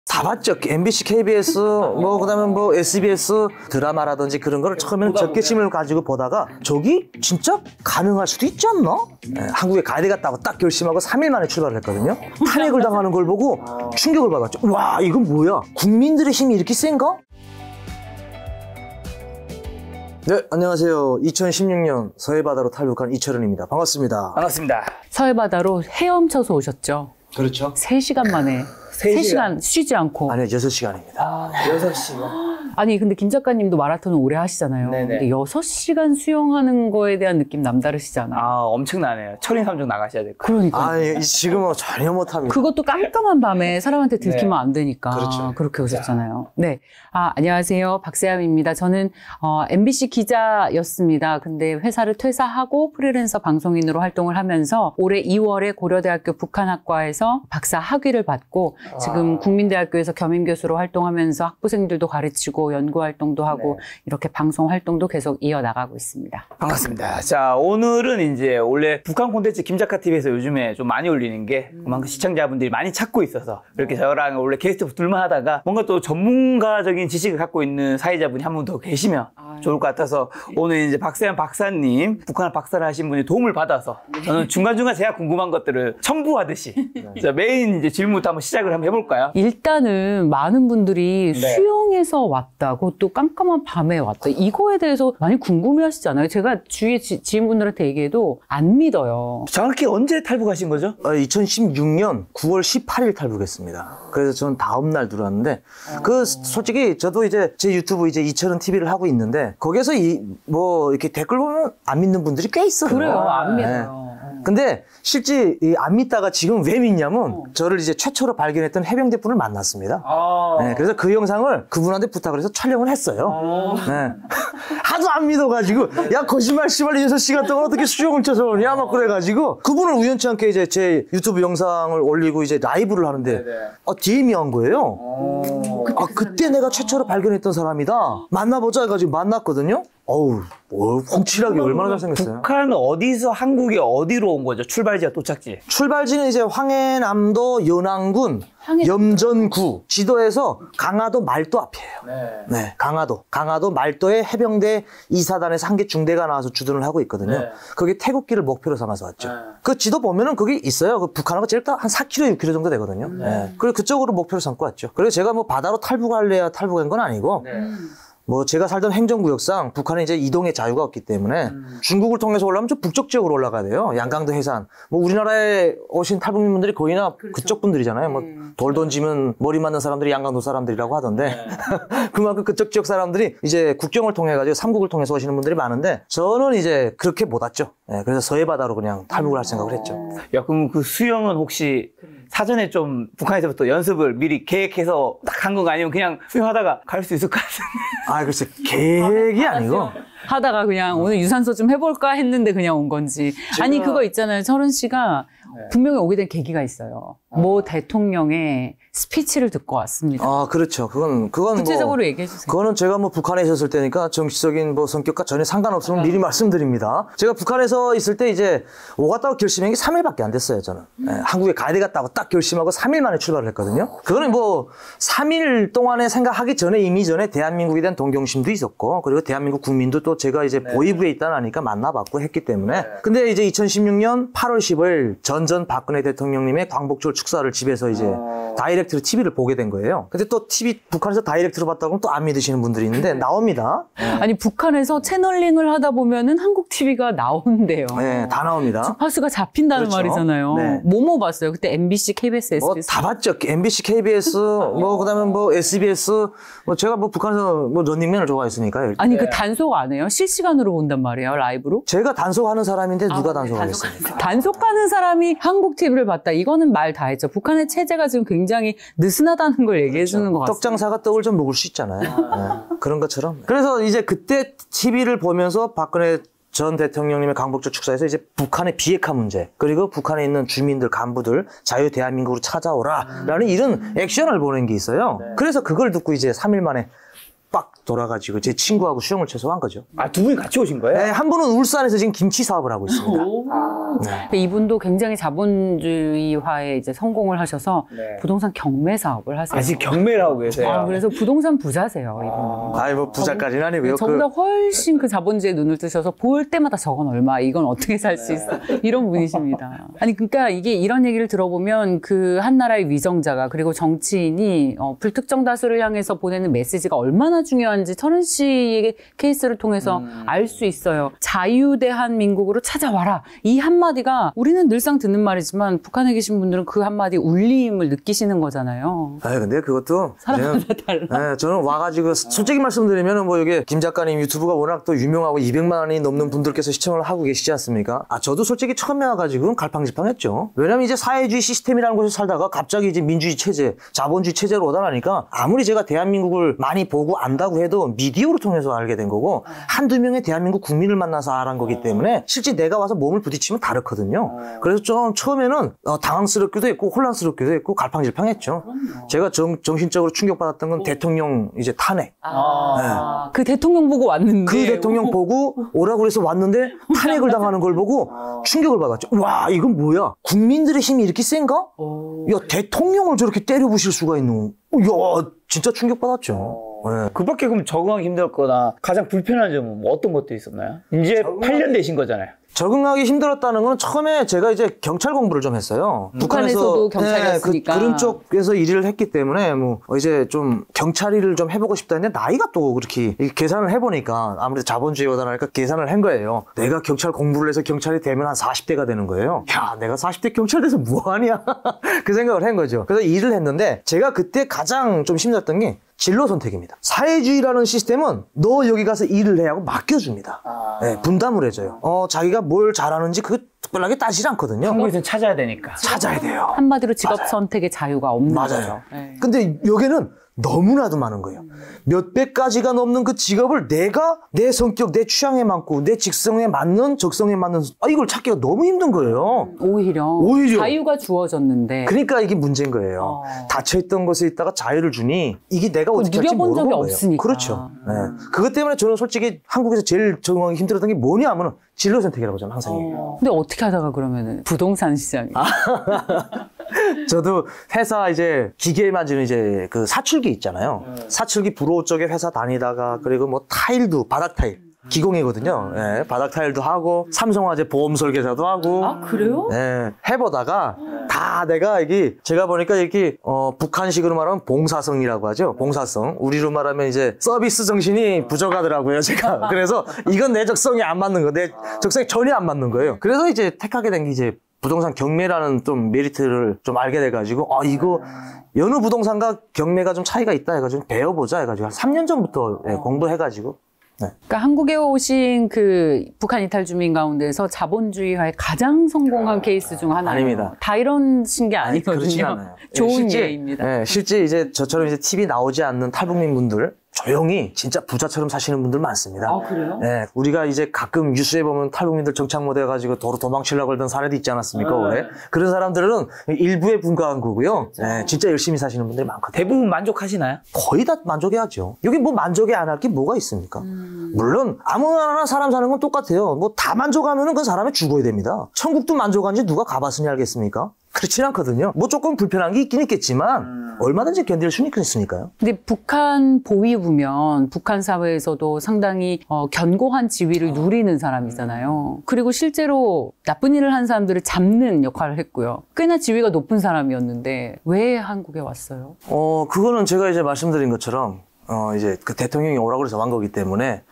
다 봤죠. MBC, KBS, 뭐 그다음에 뭐 SBS 드라마라든지 그런 거를 처음에는 적개심을 가지고 보다가 저기 진짜 가능할 수도 있지 않나? 네, 한국에 가야 되겠다고 딱 결심하고 3일 만에 출발을 했거든요. 탄핵을 당하는 걸 보고 충격을 받았죠. 와, 이건 뭐야? 국민들의 힘이 이렇게 센가? 네, 안녕하세요. 2016년 서해바다로 탈북한 이철은입니다. 반갑습니다. 반갑습니다. 서해바다로 헤엄쳐서 오셨죠? 그렇죠. 3시간 만에. 3시간 쉬지 않고. 아니요, 6시간입니다. 6시간. 아니, 근데 김 작가님도 마라톤을 오래 하시잖아요. 네네. 근데 6시간 수영하는 거에 대한 느낌 남다르시잖아요. 아, 엄청나네요. 철인 3종 나가셔야 될 거예요. 그러니까. 아니, 지금은 전혀 못합니다. 그것도 깜깜한 밤에 사람한테 들키면 안 되니까. 그렇죠. 그렇게 오셨잖아요. 네. 안녕하세요. 박세암입니다. 저는 MBC 기자였습니다. 근데 회사를 퇴사하고 프리랜서 방송인으로 활동을 하면서 올해 2월에 고려대학교 북한학과에서 박사 학위를 받고 지금 국민대학교에서 겸임교수로 활동하면서 학부생들도 가르치고 연구활동도 하고 이렇게 방송 활동도 계속 이어나가고 있습니다. 반갑습니다. 자, 오늘은 이제 원래 북한 콘텐츠 김작가TV에서 요즘에 좀 많이 올리는 게 그만큼 시청자분들이 많이 찾고 있어서 이렇게 저랑 원래 게스트 둘만 하다가 뭔가 또 전문가적인 지식을 갖고 있는 사회자분이 한 분 더 계시면 좋을 것 같아서 오늘 이제 박세암 박사님, 북한을 박사를 하신 분이 도움을 받아서 저는 중간중간 제가 궁금한 것들을 첨부하듯이 자, 메인 이제 질문부터 한번 시작을 한번 해볼까요? 일단은 많은 분들이 수영에서 왔다, 그것도 깜깜한 밤에 왔다, 이거에 대해서 많이 궁금해하시지 않아요? 제가 주위에 지인분들한테 얘기해도 안 믿어요. 정확히 언제 탈북하신 거죠? 2016년 9월 18일 탈북했습니다. 그래서 저는 다음 날 들어왔는데 솔직히 저도 이제 제 유튜브 이제 이철은 TV를 하고 있는데 거기에서 뭐 이렇게 댓글 보면 안 믿는 분들이 꽤 있어요. 그래요, 안 네. 믿어요. 근데 실제 안 믿다가 지금 왜 믿냐면 저를 이제 최초로 발견했던 해병대 분을 만났습니다. 네, 그래서 그 영상을 그분한테 부탁을 해서 촬영을 했어요. 네. 하도 안 믿어가지고 야 거짓말 씨발 6시간 동안 어떻게 수영을 쳐서 오냐 막 그래가지고 그분을 우연치 않게 이제 제 유튜브 영상을 올리고 이제 라이브를 하는데 DM이 온 거예요. 그때 내가 최초로 발견했던 사람이다. 만나보자 해가지고 만났거든요. 어우, 훤칠하게 얼마나 잘생겼어요. 북한은 어디서 한국에 어디로 온 거죠? 출발지와 도착지. 출발지는 이제 황해남도 연안군 염전구, 지도에서 강화도 말도 앞이에요. 네, 강화도 말도에 해병대 2사단에서 한 개 중대가 나와서 주둔을 하고 있거든요. 거기 태국기를 목표로 삼아서 왔죠. 그 지도 보면은 거기 있어요. 그 북한하고 제일 딱 한 4km, 6km 정도 되거든요. 네. 그리고 그쪽으로 목표로 삼고 왔죠. 그래서 제가 뭐 바다로 탈북할래야 탈북한 건 아니고 뭐 제가 살던 행정구역상 북한에 이제 이동의 자유가 없기 때문에 중국을 통해서 올라가면 좀 북쪽 지역으로 올라가야 돼요. 양강도 해산. 뭐 우리나라에 오신 탈북민분들이 거의나 그쪽 분들이잖아요. 뭐 돌 던지면 머리 맞는 사람들이 양강도 사람들이라고 하던데 그만큼 그쪽 지역 사람들이 이제 국경을 통해 가지고 삼국을 통해서 오시는 분들이 많은데 저는 이제 그렇게 못 왔죠. 네, 그래서 서해바다로 그냥 탈북을 할 생각을 했죠. 야, 그럼 그 수영은 혹시 사전에 좀 북한에서부터 연습을 미리 계획해서 딱 한 건가 아니면 그냥 수영하다가 갈 수 있을 것 같은데? 글쎄 계획이 아니고 하다가 그냥 오늘 유산소 좀 해볼까 했는데 그냥 온 건지. 아니, 그거 있잖아요. 철은 씨가 분명히 오게 된 계기가 있어요. 모 대통령의 스피치를 듣고 왔습니다. 그렇죠. 그건 구체적으로 뭐, 얘기해 주세요. 그거는 제가 뭐 북한에 있었을 때니까 정치적인 뭐 성격과 전혀 상관없으면 미리 말씀드립니다. 제가 북한에서 있을 때 이제 오갔다고 결심한 게 3일밖에 안 됐어요, 저는. 한국에 가야 되겠다고 딱 결심하고 3일 만에 출발을 했거든요. 그거는 뭐 3일 동안에 생각하기 전에 이미 전에 대한민국에 대한 동경심도 있었고 그리고 대한민국 국민도 또 제가 이제 보위부에 있다니까 만나봤고 했기 때문에 근데 이제 2016년 8월 15일 전전 박근혜 대통령님의 광복절 축사를 집에서 이제 다이렉트로 TV를 보게 된 거예요. 근데 또 북한에서 다이렉트로 봤다고 하면 또 안 믿으시는 분들이 있는데 나옵니다. 아니, 북한에서 채널링을 하다 보면은 한국 TV가 나온대요. 네, 다 나옵니다. 주파수가 잡힌다는 그렇죠. 말이잖아요. 네. 뭐뭐 봤어요? 그때 MBC, KBS, SBS. 뭐 다 봤죠. MBC, KBS, 뭐 그다음에 뭐 SBS, 뭐 제가 뭐 북한에서 뭐 런닝맨을 좋아했으니까. 아니, 그 단속 안 해요? 실시간으로 본단 말이에요, 라이브로? 제가 단속하는 사람인데 누가 단속하겠습니까? 단속하는 사람이 한국 TV를 봤다. 이거는 말 다 했죠. 북한의 체제가 지금 굉장히 느슨하다는 걸 얘기해 주는 것 같아요. 떡장사가 떡을 좀 먹을 수 있잖아요. 네, 그런 것처럼. 그래서 이제 그때 TV를 보면서 박근혜 전 대통령님의 광복절 축사에서 이제 북한의 비핵화 문제 그리고 북한에 있는 주민들 간부들 자유 대한민국으로 찾아오라 라는 이런 액션을 보낸 게 있어요. 그래서 그걸 듣고 이제 3일 만에 빡 돌아가지고 제 친구하고 수영을 최소한 거죠. 아, 두 분이 같이 오신 거예요? 네, 한 분은 울산에서 지금 김치 사업을 하고 있습니다. 네. 이분도 굉장히 자본주의화에 이제 성공을 하셔서 네. 부동산 경매 사업을 하세요. 아직 경매를 하고 계세요. 그래서 부동산 부자세요, 이분은. 아니 뭐 부자까지는 아니고요. 저보다 훨씬 그 자본주의에 눈을 뜨셔서 볼 때마다 저건 얼마, 이건 어떻게 살 수 있어, 이런 분이십니다. 아니 그러니까 이게 이런 얘기를 들어보면 그 한 나라의 위정자가 그리고 정치인이 불특정 다수를 향해서 보내는 메시지가 얼마나 중요한지 철은 씨의 케이스를 통해서 알 수 있어요. 자유대한민국으로 찾아와라, 이 한마디가 우리는 늘상 듣는 말이지만 북한에 계신 분들은 그 한마디 울림을 느끼시는 거잖아요. 아 근데 그것도 사람마다 달라. 네, 저는 와가지고 솔직히 말씀드리면 뭐 이게 김 작가님 유튜브가 워낙 또 유명하고 200만이 넘는 분들께서 시청을 하고 계시지 않습니까? 아 저도 솔직히 처음에 와가지고 갈팡질팡했죠. 왜냐면 이제 사회주의 시스템이라는 곳에 살다가 갑자기 이제 민주주의 체제, 자본주의 체제로 오다 나니까 아무리 제가 대한민국을 많이 보고 안다고 해도 미디어로 통해서 알게 된 거고 한두 명의 대한민국 국민을 만나서 알한 거기 때문에 실제 내가 와서 몸을 부딪히면 다르거든요. 그래서 좀 처음에는 당황스럽기도 했고 혼란스럽기도 했고 갈팡질팡했죠. 제가 정신적으로 충격받았던 건 대통령 이제 탄핵. 그 대통령 보고 왔는데 그 대통령 보고 오라고 그래서 왔는데 탄핵을 당하는 걸 보고 충격을 받았죠. 와 이건 뭐야? 국민들의 힘이 이렇게 센가? 야 대통령을 저렇게 때려 부실 수가 있노? 야 진짜 충격받았죠. 네. 그 밖에 그럼 적응하기 힘들었거나 가장 불편한 점은 뭐 어떤 것도 있었나요? 이제 8년 되신 거잖아요. 적응하기 힘들었다는 건 처음에 제가 이제 경찰 공부를 좀 했어요. 북한에서도 경찰이었으니까. 그런 쪽에서 일을 했기 때문에 뭐 이제 좀 경찰 일을 좀 해보고 싶다 했는데 나이가 또 그렇게 계산을 해보니까 아무래도 자본주의보다 나니까 계산을 한 거예요. 내가 경찰 공부를 해서 경찰이 되면 한 40대가 되는 거예요. 야 내가 40대 경찰 돼서 뭐하냐 그 생각을 한 거죠. 그래서 일을 했는데 제가 그때 가장 좀 힘들었던 게 진로 선택입니다. 사회주의라는 시스템은 너 여기 가서 일을 해 하고 맡겨줍니다. 네, 분담을 해줘요. 자기가 뭘 잘하는지 그거 특별하게 따지지 않거든요. 한국에서는 찾아야 되니까. 찾아야 돼요. 한마디로 직업 선택의 자유가 없는 거죠. 맞아요. 네. 근데 여기는 너무나도 많은 거예요. 몇백 가지가 넘는 그 직업을 내가 내 성격, 내 취향에 맞고 내 직성에 맞는, 적성에 맞는 이걸 찾기가 너무 힘든 거예요. 오히려 자유가 주어졌는데 그러니까 이게 문제인 거예요. 닫혀있던 곳에 있다가 자유를 주니 이게 내가 어떻게 할지 누려본 모르는 적이 거예요. 없으니까. 그렇죠. 네. 그것 때문에 저는 솔직히 한국에서 제일 적응하기 힘들었던 게 뭐냐 하면 진로 선택이라고 저는 항상 얘기해요. 근데 어떻게 하다가 그러면은 부동산 시장이 저도 회사 이제 기계 만지는 이제 그 사출기 있잖아요. 사출기 부로 쪽에 회사 다니다가 그리고 뭐 타일도 바닥 타일 기공이거든요. 예, 바닥 타일도 하고 삼성화재 보험 설계사도 하고. 아 그래요? 예, 해보다가 다 내가 이게 제가 보니까 이렇게 북한식으로 말하면 봉사성이라고 하죠. 봉사성. 우리로 말하면 이제 서비스 정신이 부족하더라고요. 제가 그래서 이건 내 적성이 안 맞는 거, 내 적성이 전혀 안 맞는 거예요. 그래서 이제 택하게 된 게 이제 부동산 경매라는 좀 메리트를 좀 알게 돼가지고 이거 여느 부동산과 경매가 좀 차이가 있다 해가지고 배워보자 해가지고 한 3년 전부터 공부해가지고. 네. 그러니까 한국에 오신 그 북한 이탈 주민 가운데서 자본주의화에 가장 성공한 케이스 중 하나예요. 아닙니다. 다 이러신 게 아니거든요. 그렇지 않아요. 좋은 예입니다. 네, 실제 이제 저처럼 이제 TV 나오지 않는 탈북민 분들 조용히 진짜 부자처럼 사시는 분들 많습니다. 아, 그래요? 네, 우리가 이제 가끔 뉴스에 보면 탈북민들 정착 못 해가지고 도로 도망치려고 그러던 사례도 있지 않았습니까, 올해? 그런 사람들은 일부에 불과한 거고요. 네, 진짜 열심히 사시는 분들이 많거든요. 대부분 만족하시나요? 거의 다 만족해야죠. 여기 뭐 만족해 안 할 게 뭐가 있습니까? 물론 아무나 사람 사는 건 똑같아요. 뭐 다 만족하면은 그 사람이 죽어야 됩니다. 천국도 만족한지 누가 가봤으니 알겠습니까? 그렇진 않거든요. 뭐 조금 불편한 게 있긴 있겠지만 얼마든지 견딜 수는 있으니까요. 근데 북한 보위부면 북한 사회에서도 상당히 견고한 지위를 누리는 사람이잖아요. 그리고 실제로 나쁜 일을 한 사람들을 잡는 역할을 했고요. 꽤나 지위가 높은 사람이었는데 왜 한국에 왔어요? 그거는 제가 이제 말씀드린 것처럼 이제 그 대통령이 오라고 해서 완 거기 때문에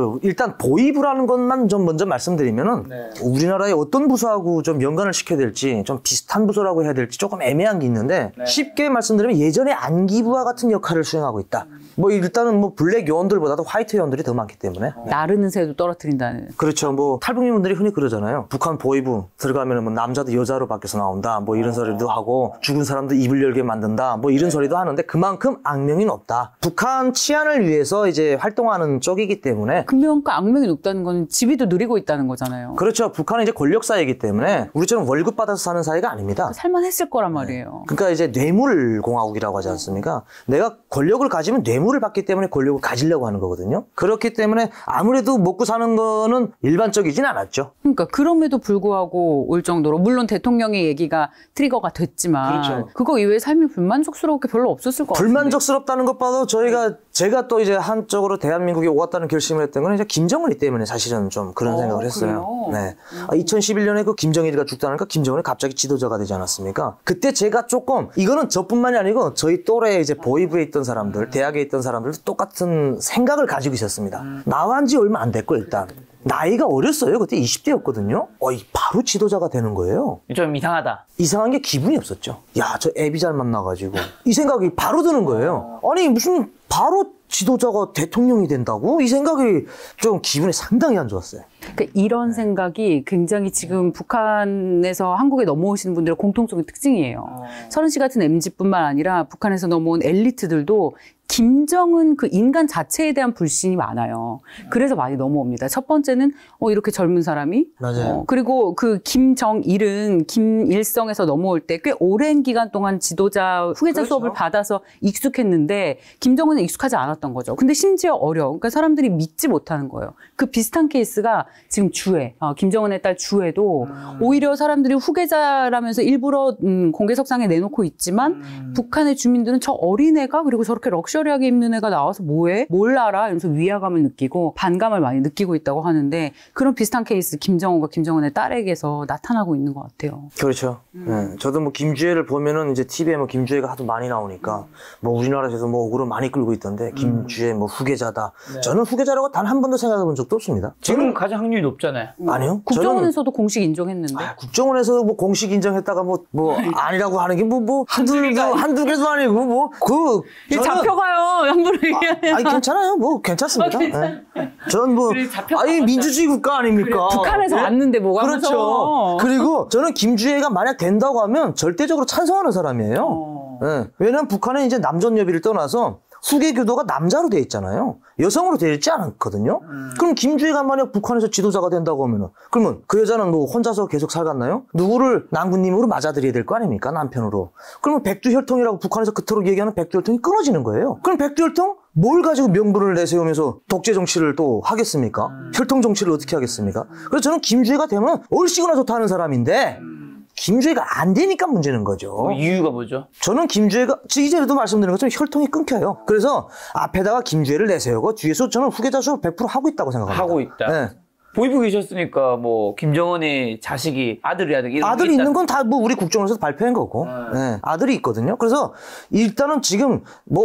일단 보위부라는 것만 좀 먼저 말씀드리면은 우리나라의 어떤 부서하고 좀 연관을 시켜야 될지 좀 비슷한 부서라고 해야 될지 조금 애매한 게 있는데 쉽게 말씀드리면 예전에 안기부와 같은 역할을 수행하고 있다. 뭐 일단은 뭐 블랙 요원들보다도 화이트 요원들이 더 많기 때문에 나르는 새도 떨어뜨린다는. 그렇죠. 뭐 탈북민분들이 흔히 그러잖아요. 북한 보위부 들어가면은 뭐 남자도 여자로 바뀌어서 나온다. 뭐 이런 소리도 하고 죽은 사람도 입을 열게 만든다. 뭐 이런 소리도 하는데 그만큼 악명이 높다. 북한 치안을 위해서 이제 활동하는 쪽이기 때문에 때문에. 금명과 악명이 높다는 건 지위도 누리고 있다는 거잖아요. 그렇죠. 북한은 이제 권력 사회이기 때문에 우리처럼 월급 받아서 사는 사회가 아닙니다. 살만했을 거란 말이에요. 그러니까 이제 뇌물 공화국이라고 하지 않습니까? 내가 권력을 가지면 뇌물을 받기 때문에 권력을 가지려고 하는 거거든요. 그렇기 때문에 아무래도 먹고 사는 거는 일반적이진 않았죠. 그러니까 그럼에도 불구하고 올 정도로 물론 대통령의 얘기가 트리거가 됐지만 그렇죠. 그거 이외에 삶이 불만족스러울 게 별로 없었을 것 같아요. 불만족스럽다는 것보다 제가 또 이제 한쪽으로 대한민국에 오갔다는 결심을 했던 건 이제 김정은이 때문에 사실은 좀 그런 생각을 했어요. 그래요? 네. 2011년에 그 김정일이가 죽다니까 김정은이 갑자기 지도자가 되지 않았습니까? 그때 제가 조금 이거는 저뿐만이 아니고 저희 또래 이제 보이부에 있던 사람들, 대학에 있던 사람들도 똑같은 생각을 가지고 있었습니다. 나온 지 얼마 안 됐고 일단. 나이가 어렸어요. 그때 20대였거든요. 바로 지도자가 되는 거예요. 좀 이상하다. 이상한 게 기분이 없었죠. 야, 저 애비 잘 만나가지고. 이 생각이 바로 드는 거예요. 아니, 무슨 바로 지도자가 대통령이 된다고? 이 생각이 좀 기분이 상당히 안 좋았어요. 그러니까 이런 생각이 굉장히 지금 북한에서 한국에 넘어오시는 분들의 공통적인 특징이에요. 서른 씨 같은 MZ뿐만 아니라 북한에서 넘어온 엘리트들도 김정은 그 인간 자체에 대한 불신이 많아요. 그래서 많이 넘어옵니다. 첫 번째는 이렇게 젊은 사람이 맞아요. 그리고 그 김정일은 김일성에서 넘어올 때 꽤 오랜 기간 동안 지도자 후계자 그렇죠. 수업을 받아서 익숙했는데 김정은은 익숙하지 않았던 거죠. 근데 심지어 그러니까 사람들이 믿지 못하는 거예요. 그 비슷한 케이스가 지금 주해, 김정은의 딸 주해도 오히려 사람들이 후계자라면서 일부러 공개석상에 내놓고 있지만 북한의 주민들은 저 어린애가 그리고 저렇게 럭셔리하게 입는 애가 나와서 뭐해? 뭘 알아? 이러면서 위화감을 느끼고 반감을 많이 느끼고 있다고 하는데 그런 비슷한 케이스 김정은과 김정은의 딸에게서 나타나고 있는 것 같아요. 그렇죠. 네. 저도 뭐 김주혜를 보면은 이제 TV에 뭐 김주혜가 하도 많이 나오니까 뭐 우리나라에서 뭐 억울을 많이 끌고 있던데 김주혜 뭐 후계자다. 네. 저는 후계자라고 단 한 번도 생각해 본 적도 없습니다. 지금 가장 확률이 높잖아요. 아니요. 국정원에서도 공식 인정했는데. 국정원에서 뭐 공식 인정했다가 뭐 아니라고 하는 게 한두 개도 아니고 저는 잡혀가요. 함부로 얘기하면. 아니 괜찮아요. 뭐 괜찮습니다. 네. 저는 뭐 아니 민주주의 국가 아닙니까? 그래, 북한에서 네? 왔는데 뭐가 그렇죠. 무서워. 그리고 저는 김주혜가 만약 된다고 하면 절대적으로 찬성하는 사람이에요. 네. 왜냐하면 북한은 이제 남존여비를 떠나서 후계 교도가 남자로 돼 있잖아요. 여성으로 되어 있지 않거든요. 그럼 김주혜가 만약 북한에서 지도자가 된다고 하면은 그러면 그 여자는 뭐 혼자서 계속 살겠나요? 누구를 난군님으로 맞아들여야 될 거 아닙니까? 남편으로. 그러면 백두혈통이라고 북한에서 그토록 얘기하는 백두혈통이 끊어지는 거예요. 그럼 백두혈통? 뭘 가지고 명분을 내세우면서 독재 정치를 또 하겠습니까? 혈통 정치를 어떻게 하겠습니까? 그래서 저는 김주혜가 되면 얼씨구나 좋다 하는 사람인데 김주혜가 안 되니까 문제는 거죠. 이유가 뭐죠? 저는 김주혜가 이제도 말씀드린 것처럼 혈통이 끊겨요. 그래서 앞에다가 김주혜를 내세우고 뒤에서 저는 후계자 수업 100% 하고 있다고 생각합니다. 하고 있다. 네. 보이부 계셨으니까 뭐 김정은의 자식이 아들이라든가 이런 아들이 있는 건 다 뭐 우리 국정원에서 발표한 거고 네, 아들이 있거든요. 그래서 일단은 지금 뭐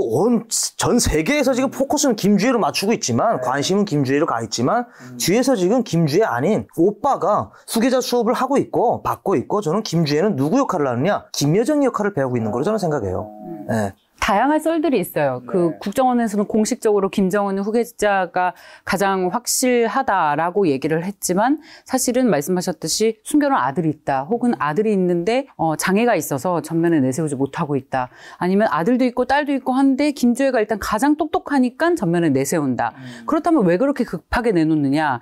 전 세계에서 지금 포커스는 김주혜로 맞추고 있지만 관심은 김주혜로 가 있지만 뒤에서 지금 김주혜 아닌 오빠가 후계자 수업을 하고 있고 받고 있고 저는 김주혜는 누구 역할을 하느냐 김여정 역할을 배우고 있는 거로 저는 생각해요. 네. 다양한 썰들이 있어요. 그 국정원에서는 공식적으로 김정은 후계자가 가장 확실하다라고 얘기를 했지만 사실은 말씀하셨듯이 숨겨놓은 아들이 있다. 혹은 아들이 있는데 장애가 있어서 전면에 내세우지 못하고 있다. 아니면 아들도 있고 딸도 있고 한데 김주혜가 일단 가장 똑똑하니까 전면에 내세운다. 그렇다면 왜 그렇게 급하게 내놓느냐.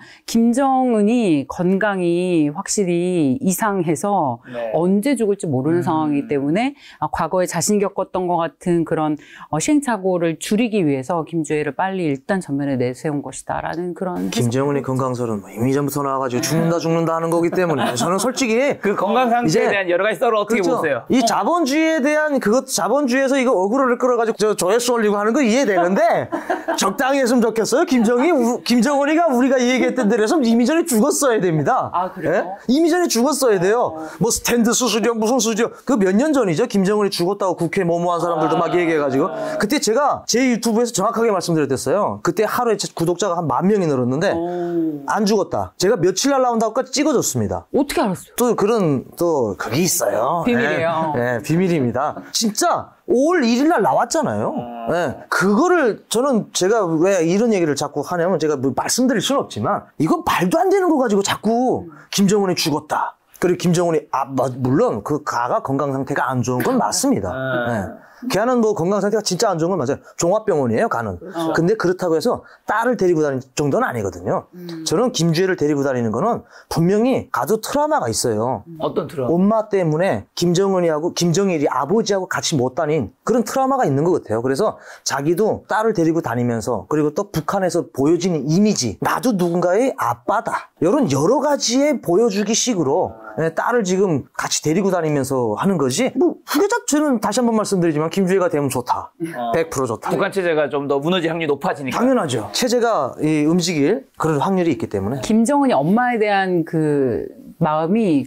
김정은이 건강이 확실히 이상해서 언제 죽을지 모르는 상황이기 때문에 과거에 자신이 겪었던 것 같은 그런 시행착오를 줄이기 위해서 김주혜를 빨리 일단 전면에 내세운 것이다라는 그런 김정은의 건강설은 뭐 이미 전부터 나와가지고 죽는다 하는 거기 때문에 저는 솔직히 그 건강 상태에 대한 여러 가지 썰을 어떻게 그렇죠. 보세요? 이 자본주의에 대한 자본주의에서 이거 어그로를 끌어가지고 조회수 올리고 하는 거 이해되는데 적당히 했으면 좋겠어요. 김정은이가 우리가 얘기했던 대로서 이미 전에 죽었어야 됩니다. 아, 그래요? 예? 이미 전에 죽었어야 돼요. 뭐 스탠드 수수료 무슨 수수료 그 몇 년 전이죠. 김정은이 죽었다고 국회 모모한 사람들도 막 얘기해가지고 그때 제가 제 유튜브에서 정확하게 말씀드렸댔어요. 그때 하루에 구독자가 한 10,000명이 늘었는데 안 죽었다. 제가 며칠 날 나온다고까지 찍어줬습니다. 어떻게 알았어요? 또 그런 또 그게 있어요. 비밀이에요. 네, 비밀입니다. 진짜 5월 1일 날 나왔잖아요. 네, 그거를 저는 제가 왜 이런 얘기를 자꾸 하냐면 제가 뭐 말씀드릴 수는 없지만 이건 말도 안 되는 거 가지고 자꾸 김정은이 죽었다. 그리고 김정은이 물론 그 가가 건강 상태가 안 좋은 건 맞습니다. 네. 걔는 뭐 건강 상태가 진짜 안 좋은 건 맞아요. 종합병원이에요, 가는. 근데 그렇다고 해서 딸을 데리고 다니는 정도는 아니거든요. 저는 김주혜를 데리고 다니는 거는 분명히 가족 트라우마가 있어요. 어떤 트라우마? 엄마 때문에 김정은이하고 김정일이 아버지하고 같이 못 다닌 그런 트라우마가 있는 것 같아요. 그래서 자기도 딸을 데리고 다니면서 그리고 또 북한에서 보여지는 이미지, 나도 누군가의 아빠다. 이런 여러 가지의 보여주기 식으로 딸을 지금 같이 데리고 다니면서 하는 거지. 뭐 후계자 저는 다시 한번 말씀드리지만 김주혜가 되면 좋다. 100% 좋다. 북한 체제가 좀 더 무너질 확률이 높아지니까. 당연하죠. 체제가 움직일 그런 확률이 있기 때문에. 김정은이 엄마에 대한 그 마음이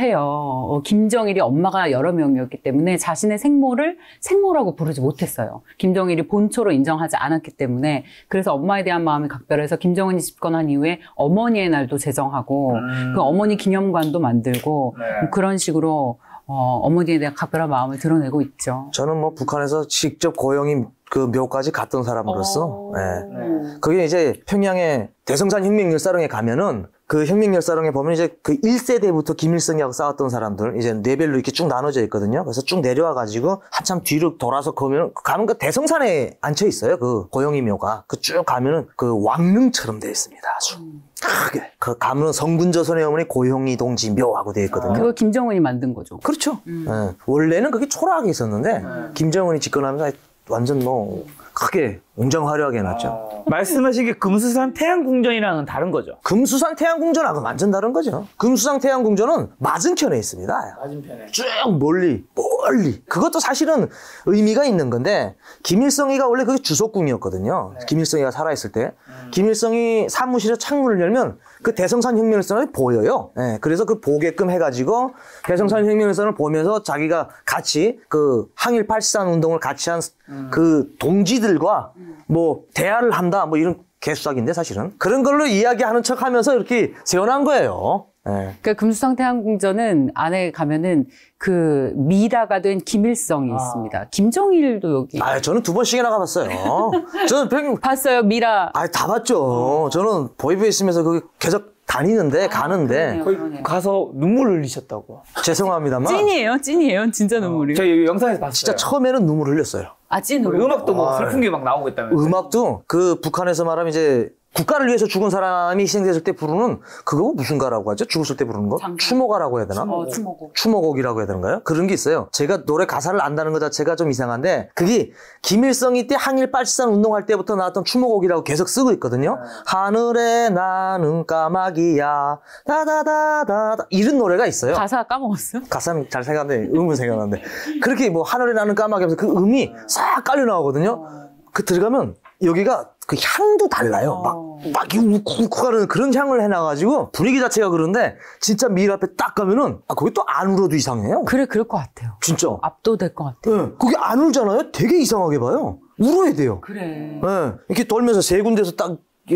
각별해요. 김정일이 엄마가 여러 명이었기 때문에 자신의 생모를 생모라고 부르지 못했어요. 김정일이 본초로 인정하지 않았기 때문에. 그래서 엄마에 대한 마음이 각별해서 김정은이 집권한 이후에 어머니의 날도 제정하고 그 어머니 기념관도 만들고 그런 식으로 어머니에 대한 각별한 마음을 드러내고 있죠. 저는 뭐 북한에서 직접 고영이 그 묘까지 갔던 사람으로서 그게 이제 평양의 대성산 혁명열사령에 가면은 그 혁명열사령에 보면 이제 그 1세대부터 김일성이하고 싸웠던 사람들 이제 레벨로 이렇게 쭉 나눠져 있거든요. 그래서 쭉 내려와가지고 한참 뒤로 돌아서 가면 그 대성산에 앉혀 있어요. 그 고영이 묘가. 그 쭉 가면은 그 왕릉처럼 되어 있습니다. 아주. 크게. 그 가면은 성군조선의 어머니 고영이 동지 묘하고 되어 있거든요. 그거 김정은이 만든 거죠. 그렇죠. 원래는 그게 초라하게 있었는데 김정은이 집권하면서 완전 뭐 크게 웅장화려하게 해놨죠. 말씀하신 게 금수산 태양궁전이랑은 다른 거죠? 금수산 태양궁전하고 완전 다른 거죠. 금수산 태양궁전은 맞은편에 있습니다. 맞은편에. 쭉 멀리. 그것도 사실은 의미가 있는 건데 김일성이가 원래 그게 주석궁이었거든요. 김일성이가 살아있을 때. 김일성이 사무실에 창문을 열면 그 대성산 혁명열선이 보여요. 그래서 그 보게끔 해가지고 대성산 혁명열선을 보면서 자기가 같이 그 항일 8.13 운동을 같이 한 그 동지들과 뭐 대화를 한다 뭐 이런 개수작인데 사실은 그런 걸로 이야기하는 척하면서 이렇게 세워난 거예요. 그러니까 금수산 태양궁전은 안에 가면은 그 미라가 된 김일성이 있습니다. 김정일도 여기. 저는 2번씩이나 가봤어요. 저는 봤어요, 미라. 다 봤죠. 저는 보이브에 있으면서 그게 계속 다니는데 가는데 그러네요. 가서 눈물 흘리셨다고. 죄송합니다만 찐이에요. 진짜 눈물이. 저희 영상에서 봤어요. 진짜 처음에는 눈물 흘렸어요. 찐으로. 음악도 뭐 슬픈 게 막 나오고 있다면서요. 음악도 그 북한에서 말하면 이제 국가를 위해서 죽은 사람이 희생됐을 때 부르는 그거 무슨 가라고 하죠? 죽었을 때 부르는 거? 추모가라고 해야 되나? 추모곡. 추모곡이라고 해야 되는가요? 그런 게 있어요. 제가 노래 가사를 안다는 것 자체가 좀 이상한데 그게 김일성이 때 항일 8.13 운동할 때부터 나왔던 추모곡이라고 계속 쓰고 있거든요. 하늘에 나는 까마귀야 다다다다다 이런 노래가 있어요. 가사 까먹었어요? 가사는 잘 생각하는데 음은 생각나는데 그렇게 뭐 하늘에 나는 까마귀 하면서 그 음이 싹 깔려 나오거든요. 그 들어가면 여기가 그 향도 달라요. 막 우쿠우쿠 가는 그런 향을 해놔가지고 분위기 자체가 그런데 진짜 미일 앞에 딱 가면은 거기 또 안 울어도 이상해요. 그래, 그럴 것 같아요. 진짜. 압도될 것 같아요. 네, 그게 안 울잖아요. 되게 이상하게 봐요. 울어야 돼요. 그래. 네, 이렇게 돌면서 세 군데서 딱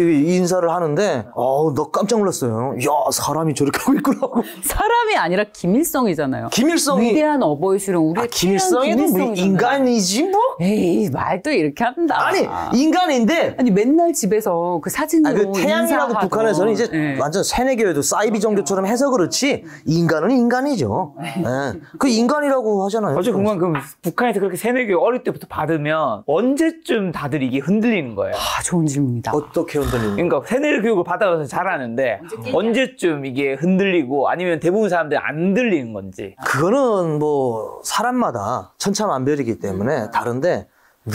인사를 하는데 너 깜짝 놀랐어요. 야 사람이 저렇게 하고 있구나 하고. 사람이 아니라 김일성이잖아요. 김일성이 위대한 어버이수령 우리의 김일성이 뭐 인간이지 뭐? 에이 말도 이렇게 한다. 아니 인간인데 아니 맨날 집에서 그 사진으로 그 태양이라고 인사하던. 북한에서는 이제 완전 세뇌교회도 사이비 종교처럼 해서 그렇지 인간은 인간이죠. 그 인간이라고 하잖아요. 어제 궁금한 그럼 북한에서 그렇게 세뇌교육 어릴 때부터 받으면 언제쯤 다들 이게 흔들리는 거예요? 좋은 질문이다. 어떻게 흔들리는 거예요? 그러니까 세뇌 교육을 받아서 잘하는데 언제쯤 이게 흔들리고 아니면 대부분 사람들이 안 흔들리는 건지. 그거는 뭐 사람마다 천차만별이기 때문에 다른데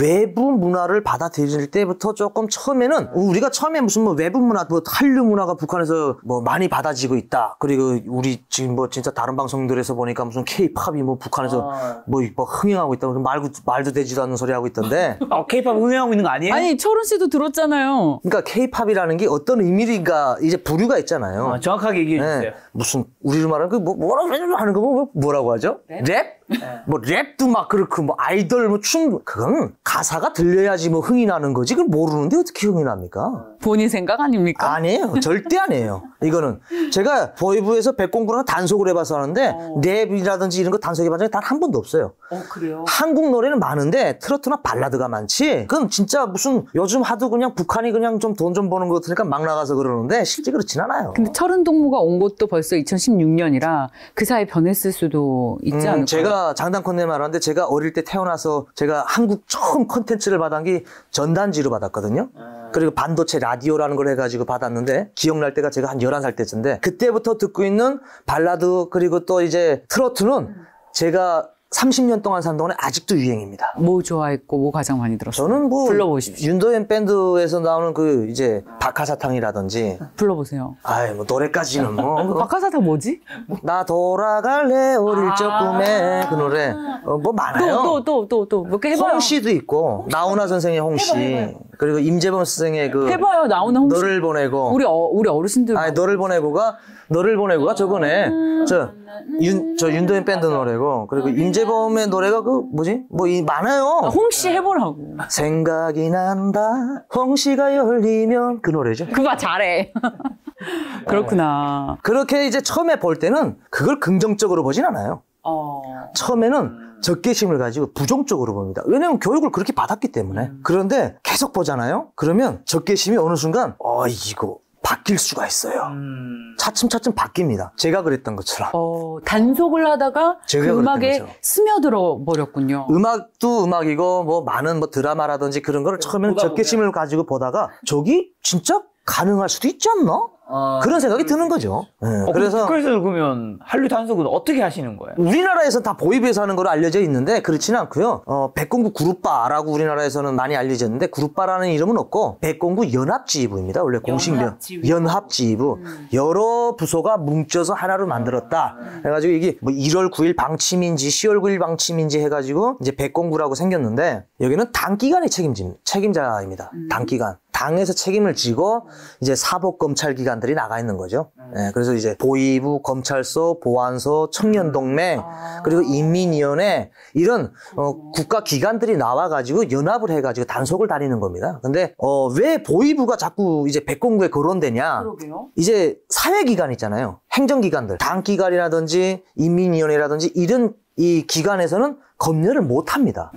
외부 문화를 받아들일 때부터 조금 처음에는 우리가 처음에 무슨 뭐 외부 문화, 뭐 한류 문화가 북한에서 뭐 많이 받아지고 있다. 그리고 우리 지금 뭐 진짜 다른 방송들에서 보니까 무슨 K-팝이 뭐 북한에서 뭐 흥행하고 있다. 말도 되지도 않는 소리 하고 있던데. K-팝 흥행하고 있는 거 아니에요? 아니 철훈 씨도 들었잖아요. 그러니까 K-팝이라는 게 어떤 의미가 이제 부류가 있잖아요. 정확하게 얘기해 주세요. 무슨 우리로 말하는 그 뭐라고 하는 거 뭐라고 하죠? 랩? 뭐 랩도 막 그렇고 뭐 아이돌 뭐 춤 그건 가사가 들려야지 뭐 흥이 나는 거지. 그걸 모르는데 어떻게 흥이 납니까? 본인 생각 아닙니까? 아니에요. 절대 아니에요. 이거는 제가 보이브에서 백공부랑 단속을 해봐서 하는데 랩이라든지 이런 거 단속해본 적이 단 한 번도 없어요. 그래요? 한국 노래는 많은데 트로트나 발라드가 많지. 그건 진짜 무슨 요즘 하도 그냥 북한이 그냥 좀 돈 좀 버는 거 같으니까 막 나가서 그러는데 실제 그렇진 않아요. 근데 철훈 동무가 온 것도 벌써 2016년이라 그 사이에 변했을 수도 있지 않을까요? 제가 제가 장담컨대 말하는데 제가 어릴 때 태어나서 제가 한국 처음 컨텐츠를 받은 게 전단지로 받았거든요. 그리고 반도체 라디오라는 걸 해가지고 받았는데 기억날 때가 제가 한 11살 때쯤인데 그때부터 듣고 있는 발라드 그리고 또 이제 트로트는 제가 30년 동안 산 동안에 아직도 유행입니다. 뭐 좋아했고 뭐 가장 많이 들었어요? 저는 뭐 불러보십시오. 윤도현 밴드에서 나오는 그 이제 박하사탕이라든지 불러보세요. 아이 뭐 노래까지는 뭐 박하사탕 뭐지? 나 돌아갈래 어릴 적 꿈에 그 노래 뭐 많아요. 또 몇 개 해봐요. 홍씨도 있고 나훈아 선생의 홍씨 그리고 임재범 선생의 그 해봐요. 나오는 홍씨. 너를 보내고 우리 어르신들. 아니 너를 보내고가 저번에 저 윤도현 밴드 노래고 그리고 임재범의 노래가 그 뭐지 뭐 이 많아요. 홍씨 해보라고. 생각이 난다 홍씨가 열리면 그 노래죠. 그거 잘해. 그렇구나. 그렇게 이제 처음에 볼 때는 그걸 긍정적으로 보진 않아요. 처음에는 적개심을 가지고 부정적으로 봅니다. 왜냐면 교육을 그렇게 받았기 때문에. 그런데 계속 보잖아요. 그러면 적개심이 어느 순간 이거 바뀔 수가 있어요. 차츰차츰 바뀝니다. 제가 그랬던 것처럼. 단속을 하다가 그 음악에 스며들어 버렸군요. 음악도 음악이고 뭐 많은 뭐 드라마라든지 그런 거를 처음에는 적개심을 가지고 보다가 저기 진짜 가능할 수도 있지 않나? 그런 생각이 드는 거죠. 네, 그래서 북한에서 그러면 한류 단속은 어떻게 하시는 거예요? 우리나라에서는 다 보이브에서 하는 걸로 알려져 있는데 그렇지는 않고요. 백공구 그룹바라고 우리나라에서는 많이 알려졌는데 그룹바라는 이름은 없고 백공구 연합지휘부입니다. 원래 공식명 연합지휘부. 여러 부서가 뭉쳐서 하나로 만들었다. 해가지고 이게 뭐 1월 9일 방침인지 10월 9일 방침인지 해가지고 이제 백공구라고 생겼는데 여기는 단기간의 책임자입니다. 단기간. 당에서 책임을 지고 이제 사법검찰기관들이 나가 있는 거죠. 네, 그래서 이제 보위부, 검찰소, 보안소, 청년동맹 그리고 인민위원회 이런 국가기관들이 나와가지고 연합을 해가지고 단속을 다니는 겁니다. 근데 왜 보위부가 자꾸 이제 백공구에 거론되냐? 그러게요. 이제 사회기관 있잖아요. 행정기관들, 당기관이라든지 인민위원회라든지 이런 이 기관에서는 검열을 못 합니다.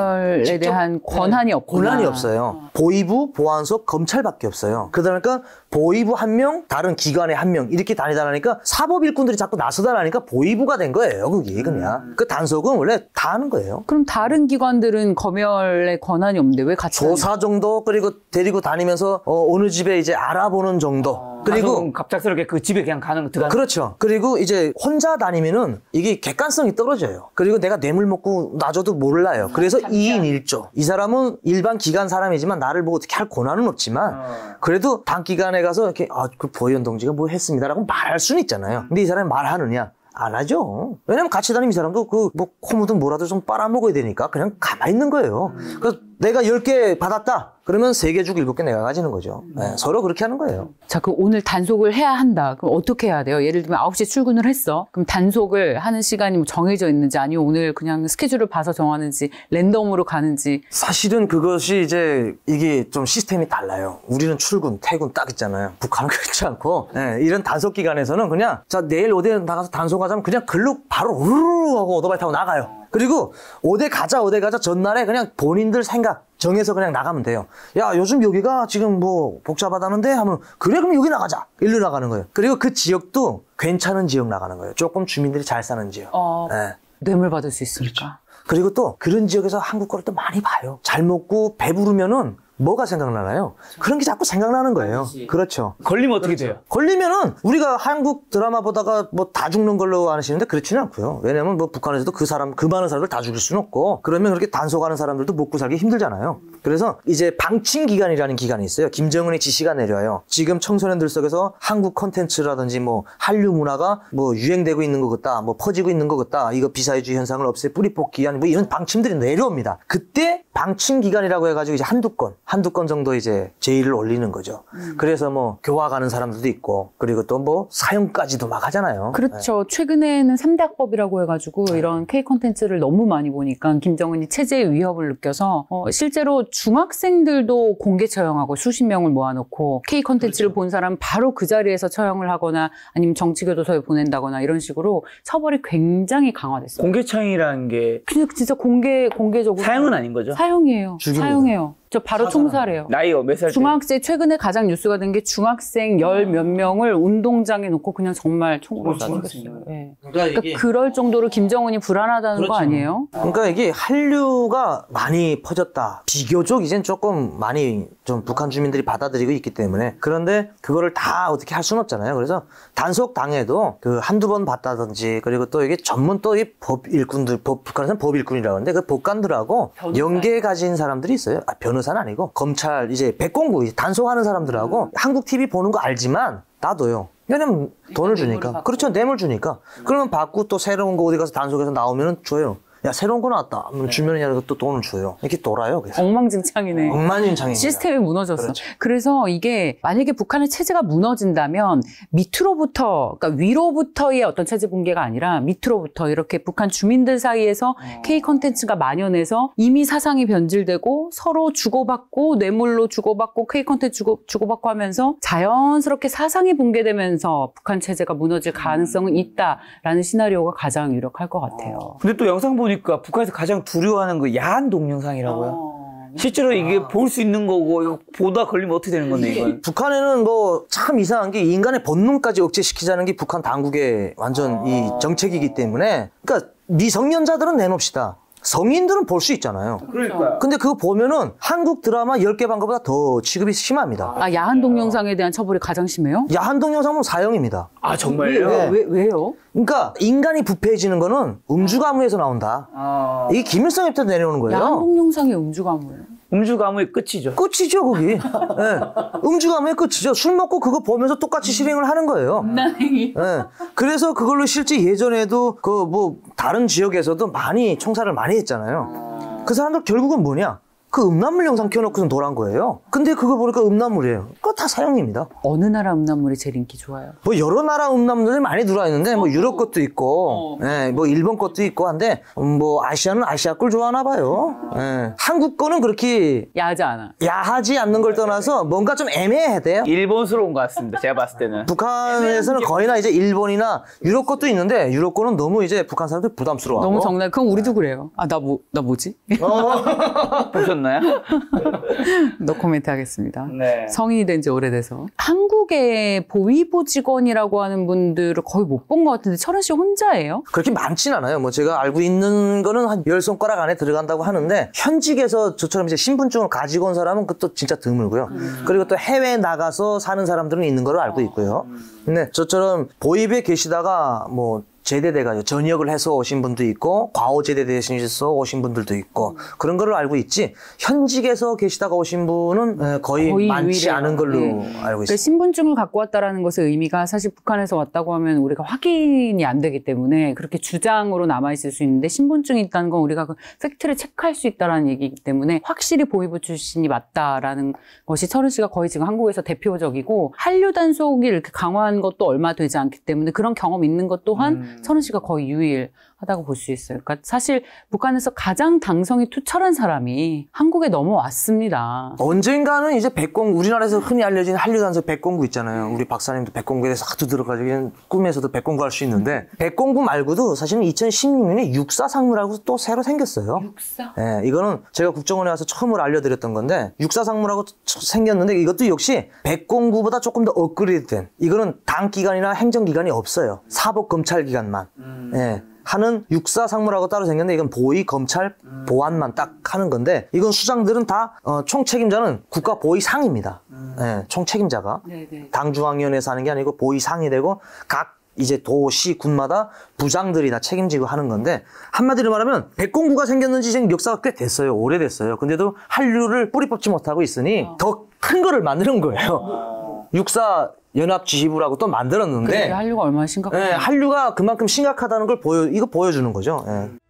검열에 대한 권한이 없구나. 권한이 없어요. 보위부, 보안소, 검찰밖에 없어요. 그러니까 보위부 한 명, 다른 기관에 한 명 이렇게 다니다 나니까 사법 일꾼들이 자꾸 나서다 나니까 보위부가 된 거예요. 그게 그냥. 그 단속은 원래 다 하는 거예요. 그럼 다른 기관들은 검열에 권한이 없는데 왜 같이 조사 정도 그리고 데리고 다니면서 어느 집에 이제 알아보는 정도. 그리고 갑작스럽게 그 집에 그냥 들어가는. 그렇죠. 그리고 이제 혼자 다니면은 이게 객관성이 떨어져요. 그리고 내가 뇌물 먹고 나줘도 몰라요. 그래서 2인 1조. 이 사람은 일반 기관 사람이지만 나를 보고 어떻게 할 권한은 없지만 그래도 단기간에 가서 이렇게 그 보위원 동지가 뭐 했습니다라고 말할 수는 있잖아요. 근데 이 사람이 말하느냐? 안 하죠. 왜냐면 같이 다니는 이 사람도 뭐 코 묻은 뭐라도 좀 빨아먹어야 되니까 그냥 가만히 있는 거예요. 그래서 내가 10개 받았다. 그러면 3개 주고 7개 내가 가지는 거죠. 네, 서로 그렇게 하는 거예요. 자, 그럼 오늘 단속을 해야 한다. 그럼 어떻게 해야 돼요? 예를 들면 9시에 출근을 했어. 그럼 단속을 하는 시간이 뭐 정해져 있는지 아니면 오늘 그냥 스케줄을 봐서 정하는지 랜덤으로 가는지. 사실은 그것이 이제 이게 좀 시스템이 달라요. 우리는 출근, 퇴근 딱 있잖아요. 북한은 그렇지 않고 네, 이런 단속 기간에서는 그냥 자 내일 어디에 나가서 단속하자면 그냥 글로 바로 우르르 하고 오토바이 타고 나가요. 그리고 어디 가자 전날에 그냥 본인들 생각 정해서 그냥 나가면 돼요. 야 요즘 여기가 지금 뭐 복잡하다는데 하면 그래 그럼 여기 나가자. 일로 나가는 거예요. 그리고 그 지역도 괜찮은 지역 나가는 거예요. 조금 주민들이 잘 사는 지역. 네. 뇌물 받을 수 있으니까. 그리고 또 그런 지역에서 한국 거를 또 많이 봐요. 잘 먹고 배부르면은 뭐가 생각나나요? 그런 게 자꾸 생각나는 거예요. 그렇죠. 걸리면 어떻게 돼요? 걸리면은 우리가 한국 드라마 보다가 뭐 다 죽는 걸로 아시는데 그렇지는 않고요. 왜냐면 뭐 북한에서도 그 많은 사람들 다 죽일 수는 없고 그러면 그렇게 단속하는 사람들도 먹고 살기 힘들잖아요. 그래서 이제 방침기관이라는 기관이 있어요. 김정은의 지시가 내려요. 지금 청소년들 속에서 한국 콘텐츠라든지 뭐 한류 문화가 뭐 유행되고 있는 것 같다, 뭐 퍼지고 있는 것 같다, 이거 비사회주의 현상을 없애 뿌리 뽑기 위한 뭐 이런 방침들이 내려옵니다. 그때 방침기관이라고 해가지고 이제 한두 건 정도 이제 제의를 올리는 거죠. 그래서 뭐 교화 가는 사람들도 있고 그리고 또 뭐 사형까지도 막 하잖아요. 그렇죠. 네. 최근에는 3대 학법이라고 해가지고 이런 K 콘텐츠를 너무 많이 보니까 김정은이 체제의 위협을 느껴서 실제로 중학생들도 공개 처형하고 수십 명을 모아놓고 K 콘텐츠를 본 사람 바로 그 자리에서 처형을 하거나 아니면 정치교도소에 보낸다거나 이런 식으로 처벌이 굉장히 강화됐어요. 공개 처형이라는 게 그냥 진짜 공개적으로 사형은 아닌 거죠? 사형이에요. 죽입니다. 사형이에요. 저 바로 총살해요. 나이가 몇 살 때? 중학생, 최근에 가장 뉴스가 된 게 중학생 10몇 명을 운동장에 놓고 그냥 정말 총으로 쏴죽였어요. 네. 그러니까 그럴 정도로 김정은이 불안하다는 그렇죠. 거 아니에요? 그러니까 이게 한류가 많이 퍼졌다. 비교적 이젠 조금 많이 좀 북한 주민들이 받아들이고 있기 때문에. 그런데 그거를 다 어떻게 할 수는 없잖아요. 그래서 단속 당해도 그 한두 번 봤다든지, 그리고 또 이게 전문 또 이 법 일꾼들, 북한에서는 법 일꾼이라고 하는데 그 법관들하고 연계 가진 사람들이 있어요. 변호사는 아니고 검찰 이제 백공구 단속하는 사람들하고 한국 TV 보는 거 알지만 나도요. 왜냐면 돈을 주니까. 그렇죠. 뇌물 주니까. 그러면 받고 또 새로운 거 어디 가서 단속해서 나오면은 줘요. 야, 새로운 거 나왔다. 그러면 주면이라도 또 돈을 줘요. 이렇게 돌아요. 그래서. 엉망진창이네. 엉망진창입니다. 시스템이 무너졌어. 그렇죠. 그래서 이게 만약에 북한의 체제가 무너진다면 밑으로부터, 그러니까 위로부터의 어떤 체제 붕괴가 아니라 밑으로부터 이렇게 북한 주민들 사이에서 K 컨텐츠가 만연해서 이미 사상이 변질되고 서로 주고받고 뇌물로 주고받고 K 컨텐츠 주고받고 하면서 자연스럽게 사상이 붕괴되면서 북한 체제가 무너질 가능성은 있다라는 시나리오가 가장 유력할 것 같아요. 근데 또 영상 보니까 북한에서 가장 두려워하는 거 야한 동영상이라고요. 실제로 이게 볼 수 있는 거고 이거 보다 걸리면 어떻게 되는 건데 이건? 북한에는 뭐 참 이상한 게 인간의 본능까지 억제시키자는 게 북한 당국의 완전 이 정책이기 때문에, 그러니까 미성년자들은 내놓읍시다. 성인들은 볼 수 있잖아요. 그러니까요. 근데 그거 보면은 한국 드라마 10개 반 거보다 더 취급이 심합니다. 아, 야한 동영상에 대한 처벌이 가장 심해요? 야한 동영상은 사형입니다. 아, 정말요? 네. 왜요? 그러니까 인간이 부패해지는 거는 음주가무에서 나온다. 이게 김일성부터 내려오는 거예요. 야한 동영상의 음주가무예요? 음주가무의 끝이죠. 끝이죠, 거기. 네. 음주가무의 끝이죠. 술 먹고 그거 보면서 똑같이 실행을 하는 거예요. 나행이. 네. 그래서 그걸로 실제 예전에도 그 뭐 다른 지역에서도 많이 총살을 많이 했잖아요. 그 사람들 결국은 뭐냐? 그 음란물 영상 켜놓고서 놀란 거예요. 근데 그거 보니까 음란물이에요. 그거 다 사형입니다. 어느 나라 음란물이 제일 인기 좋아요? 뭐 여러 나라 음란물들이 많이 들어와 있는데 뭐 유럽 것도 있고, 예, 뭐 일본 것도 있고 한데 뭐 아시아는 아시아 걸 좋아하나 봐요. 예. 한국 거는 그렇게 야하지 않아. 야하지 않는 걸 떠나서 뭔가 좀 애매해야 돼요. 일본스러운 것 같습니다. 제가 봤을 때는. 북한에서는 거의나 이제 일본이나 유럽 것도 있는데 유럽 거는 너무 이제 북한 사람들 부담스러워하고. 너무 정말 그럼 우리도 그래요. 아, 나 뭐지? 보셨나요? 노 코멘트 하겠습니다. 네. 성인이 된 지 오래돼서. 한국의 보위보직원이라고 하는 분들을 거의 못 본 것 같은데 철은 씨 혼자예요? 그렇게 많진 않아요. 뭐 제가 알고 있는 거는 한 10손가락 안에 들어간다고 하는데 현직에서 저처럼 이제 신분증을 가지고 온 사람은 그것도 진짜 드물고요. 그리고 또 해외에 나가서 사는 사람들은 있는 걸로 알고 있고요. 근데 저처럼 보위부에 계시다가 뭐 제대돼가지고 전역을 해서 오신 분도 있고 과오 제대되셔서 오신 분들도 있고 그런 거를 알고 있지 현직에서 계시다가 오신 분은 거의 많지 유일해요. 않은 걸로 알고 그러니까 있습니다. 신분증을 갖고 왔다라는 것의 의미가 사실 북한에서 왔다고 하면 우리가 확인이 안 되기 때문에 그렇게 주장으로 남아있을 수 있는데 신분증이 있다는 건 우리가 그 팩트를 체크할 수 있다는 얘기이기 때문에 확실히 보위부 출신이 맞다라는 것이 철은 씨가 거의 지금 한국에서 대표적이고 한류 단속이 이렇게 강화한 것도 얼마 되지 않기 때문에 그런 경험 있는 것 또한 철은 씨가 거의 유일하다고 볼 수 있어요. 그러니까 사실 북한에서 가장 당성이 투철한 사람이 한국에 넘어왔습니다. 언젠가는 이제 백공구, 우리나라에서 흔히 알려진 한류 단속 백공구 있잖아요. 우리 박사님도 백공구에 대해서 하도 들어가지고 꿈에서도 백공구 할 수 있는데 백공구 말고도 사실은 2016년에 육사상무라고 또 새로 생겼어요. 육사? 네, 이거는 제가 국정원에 와서 처음으로 알려드렸던 건데 육사상무라고 생겼는데 이것도 역시 백공구보다 조금 더 업그레이드된, 이거는 당기관이나 행정기관이 없어요. 사법검찰기관만 예, 하는 육사상무라고 따로 생겼는데 이건 보위, 검찰, 보안만 딱 하는 건데 이건 수장들은 다 총책임자는 국가보위상입니다. 예, 총책임자가 네네. 당중앙위원회에서 하는 게 아니고 보위상이 되고 각 이제 도시, 군마다 부장들이 다 책임지고 하는 건데 한마디로 말하면 백공구가 생겼는지 지금 역사가 꽤 됐어요. 오래됐어요. 근데도 한류를 뿌리 뽑지 못하고 있으니 더 큰 거를 만드는 거예요. 육사 연합지휘부라고 또 만들었는데 그래, 한류가 얼마나 심각한지. 예, 한류가 그만큼 심각하다는 걸 이거 보여주는 거죠. 예.